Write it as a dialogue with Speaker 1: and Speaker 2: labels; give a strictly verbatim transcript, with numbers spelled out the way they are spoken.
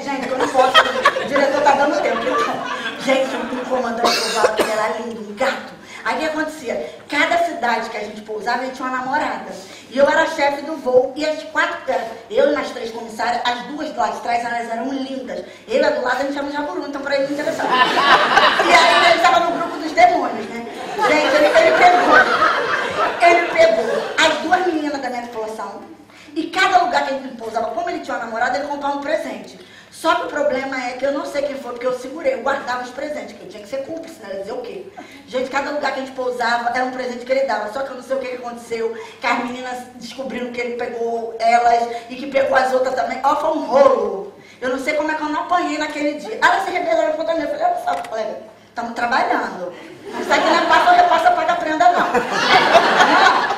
Speaker 1: gente, eu não posso. O diretor tá dando tempo. Gente, um comandante pousava que era lindo, um gato. Aí o que acontecia? Cada cidade que a gente pousava, ele tinha uma namorada. E eu era chefe do voo. E as quatro, eu e as três comissárias, as duas do lado de trás, elas eram lindas. Ele do lado, a gente chama de jaburu, então pra ele não interessava. E aí ele estava no grupo dos demônios, né? Gente, ele, ele pegou. Ele pegou as duas meninas da minha tripulação. E cada lugar que ele pousava, como ele tinha uma namorada, ele comprava um presente. Só que o problema é que eu não sei quem foi, porque eu segurei, eu guardava os presentes, que eu tinha que ser cúmplice, né? Dizer o quê? Gente, cada lugar que a gente pousava era um presente que ele dava, só que eu não sei o que aconteceu, que as meninas descobriram que ele pegou elas e que pegou as outras também. Ó, foi um rolo. Eu não sei como é que eu não apanhei naquele dia. Elas se rebelaram contra mim. Eu falei, olha só, colega, estamos trabalhando. Isso aqui não é passa ou repassa, paga a prenda, não. Não.